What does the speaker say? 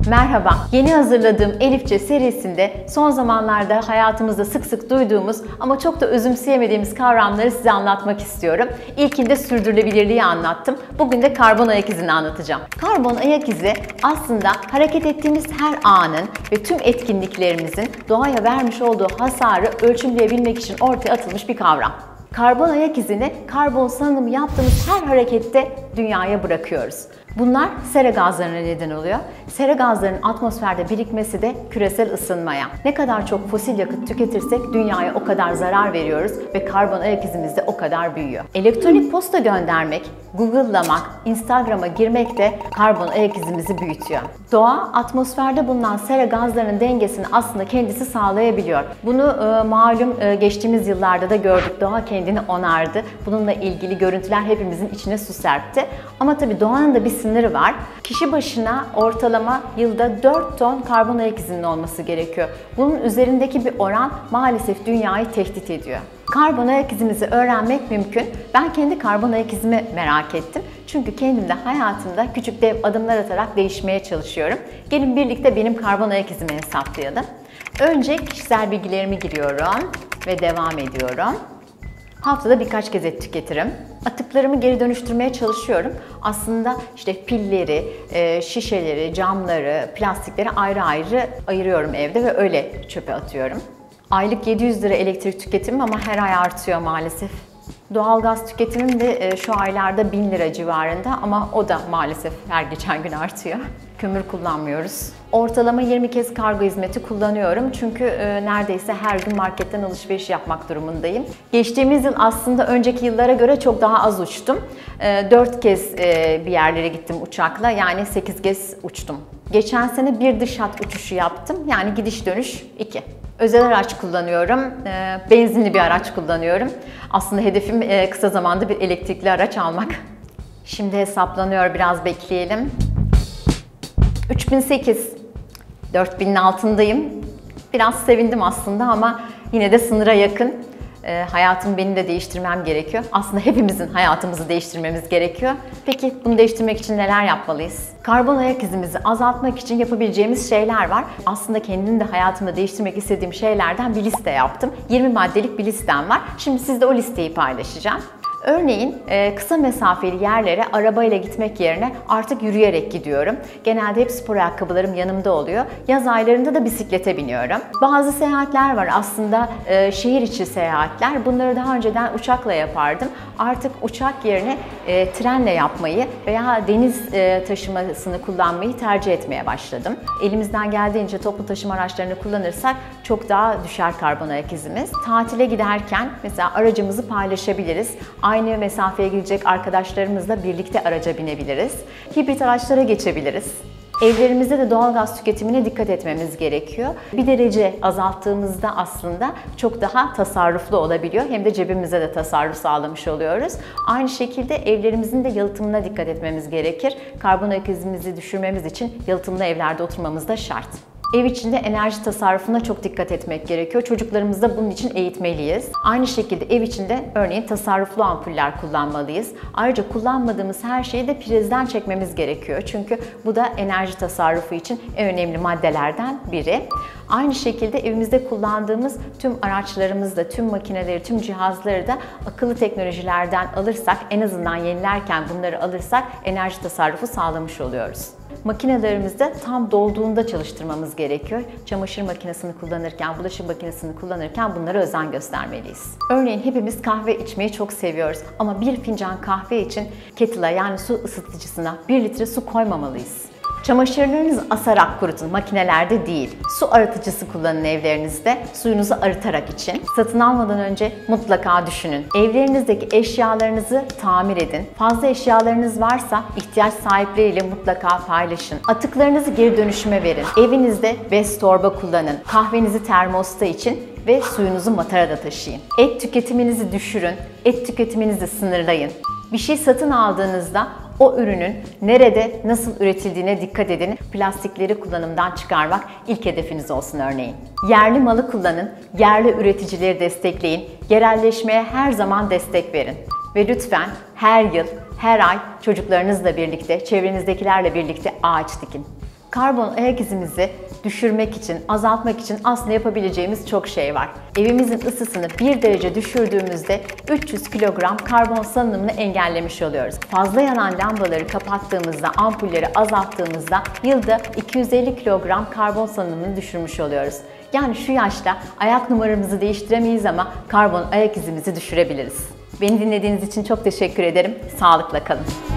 Merhaba, yeni hazırladığım Elifçe serisinde son zamanlarda hayatımızda sık sık duyduğumuz ama çok da özümseyemediğimiz kavramları size anlatmak istiyorum. İlkinde sürdürülebilirliği anlattım. Bugün de karbon ayak izini anlatacağım. Karbon ayak izi aslında hareket ettiğimiz her anın ve tüm etkinliklerimizin doğaya vermiş olduğu hasarı ölçümleyebilmek için ortaya atılmış bir kavram. Karbon ayak izini karbon salınımı yaptığımız her harekette dünyaya bırakıyoruz. Bunlar sera gazlarına neden oluyor. Sera gazlarının atmosferde birikmesi de küresel ısınmaya. Ne kadar çok fosil yakıt tüketirsek dünyaya o kadar zarar veriyoruz ve karbon ayak izimiz de o kadar büyüyor. Elektronik posta göndermek, Google'lamak, Instagram'a girmek de karbon ayak izimizi büyütüyor. Doğa atmosferde bulunan sera gazlarının dengesini aslında kendisi sağlayabiliyor. Bunu malum geçtiğimiz yıllarda da gördük. Doğa kendini onardı. Bununla ilgili görüntüler hepimizin içine su serpti. Ama tabii doğanın da bir sınırı var. Kişi başına ortalama yılda 4 ton karbon ayak izinin olması gerekiyor. Bunun üzerindeki bir oran maalesef dünyayı tehdit ediyor. Karbon ayak izimizi öğrenmek mümkün. Ben kendi karbon ayak izimi merak ettim. Çünkü kendim de hayatımda küçük dev adımlar atarak değişmeye çalışıyorum. Gelin birlikte benim karbon ayak izimi hesaplayalım. Önce kişisel bilgilerimi giriyorum ve devam ediyorum. Haftada birkaç kez et tüketirim. Atıklarımı geri dönüştürmeye çalışıyorum. Aslında işte pilleri, şişeleri, camları, plastikleri ayrı ayrı ayırıyorum evde ve öyle çöpe atıyorum. Aylık 700 lira elektrik tüketimim ama her ay artıyor maalesef. Doğalgaz tüketimim de şu aylarda 1000 lira civarında ama o da maalesef her geçen gün artıyor. Kömür kullanmıyoruz. Ortalama 20 kez kargo hizmeti kullanıyorum çünkü neredeyse her gün marketten alışveriş yapmak durumundayım. Geçtiğimiz yıl aslında önceki yıllara göre çok daha az uçtum. 4 kez bir yerlere gittim uçakla, yani 8 kez uçtum. Geçen sene bir dış hat uçuşu yaptım, yani gidiş dönüş 2. Özel araç kullanıyorum, benzinli bir araç kullanıyorum. Aslında hedefim kısa zamanda bir elektrikli araç almak. Şimdi hesaplanıyor, biraz bekleyelim. 3008, 4000'in altındayım. Biraz sevindim aslında ama yine de sınıra yakın. Hayatımı benim de değiştirmem gerekiyor. Aslında hepimizin hayatımızı değiştirmemiz gerekiyor. Peki bunu değiştirmek için neler yapmalıyız? Karbon ayak izimizi azaltmak için yapabileceğimiz şeyler var. Aslında kendimi de hayatımda değiştirmek istediğim şeylerden bir liste yaptım. 20 maddelik bir listem var. Şimdi sizle o listeyi paylaşacağım. Örneğin kısa mesafeli yerlere arabayla gitmek yerine artık yürüyerek gidiyorum. Genelde hep spor ayakkabılarım yanımda oluyor. Yaz aylarında da bisiklete biniyorum. Bazı seyahatler var aslında şehir içi seyahatler. Bunları daha önceden uçakla yapardım. Artık uçak yerine trenle yapmayı veya deniz taşımasını kullanmayı tercih etmeye başladım. Elimizden geldiğince toplu taşıma araçlarını kullanırsak çok daha düşer karbon ayak izimiz. Tatile giderken mesela aracımızı paylaşabiliriz. Aynı mesafeye gidecek arkadaşlarımızla birlikte araca binebiliriz. Hibrit araçlara geçebiliriz. Evlerimizde de doğalgaz tüketimine dikkat etmemiz gerekiyor. Bir derece azalttığımızda aslında çok daha tasarruflu olabiliyor. Hem de cebimize de tasarruf sağlamış oluyoruz. Aynı şekilde evlerimizin de yalıtımına dikkat etmemiz gerekir. Karbon ayak izimizi düşürmemiz için yalıtımlı evlerde oturmamız da şart. Ev içinde enerji tasarrufuna çok dikkat etmek gerekiyor. Çocuklarımızı da bunun için eğitmeliyiz. Aynı şekilde ev içinde örneğin tasarruflu ampuller kullanmalıyız. Ayrıca kullanmadığımız her şeyi de prizden çekmemiz gerekiyor. Çünkü bu da enerji tasarrufu için en önemli maddelerden biri. Aynı şekilde evimizde kullandığımız tüm araçlarımızda, tüm makineleri, tüm cihazları da akıllı teknolojilerden alırsak, en azından yenilerken bunları alırsak enerji tasarrufu sağlamış oluyoruz. Makinelerimizde tam dolduğunda çalıştırmamız gerekiyor. Çamaşır makinesini kullanırken, bulaşık makinesini kullanırken bunlara özen göstermeliyiz. Örneğin hepimiz kahve içmeyi çok seviyoruz ama bir fincan kahve için kettle'a, yani su ısıtıcısına 1 litre su koymamalıyız. Çamaşırlarınızı asarak kurutun, makinelerde değil. Su arıtıcısı kullanın evlerinizde, suyunuzu arıtarak için. Satın almadan önce mutlaka düşünün. Evlerinizdeki eşyalarınızı tamir edin. Fazla eşyalarınız varsa ihtiyaç sahipleriyle mutlaka paylaşın. Atıklarınızı geri dönüşüme verin. Evinizde bez torba kullanın. Kahvenizi termosta için ve suyunuzu matarada taşıyın. Et tüketiminizi düşürün. Et tüketiminizi sınırlayın. Bir şey satın aldığınızda o ürünün nerede, nasıl üretildiğine dikkat edin. Plastikleri kullanımdan çıkarmak ilk hedefiniz olsun örneğin. Yerli malı kullanın, yerli üreticileri destekleyin, yerelleşmeye her zaman destek verin. Ve lütfen her yıl, her ay çocuklarınızla birlikte, çevrenizdekilerle birlikte ağaç dikin. Karbon ayak izimizi düşürmek için, azaltmak için aslında yapabileceğimiz çok şey var. Evimizin ısısını 1 derece düşürdüğümüzde 300 kilogram karbon salınımını engellemiş oluyoruz. Fazla yanan lambaları kapattığımızda, ampulleri azalttığımızda yılda 250 kilogram karbon salınımını düşürmüş oluyoruz. Yani şu yaşta ayak numaramızı değiştiremeyiz ama karbon ayak izimizi düşürebiliriz. Beni dinlediğiniz için çok teşekkür ederim. Sağlıkla kalın.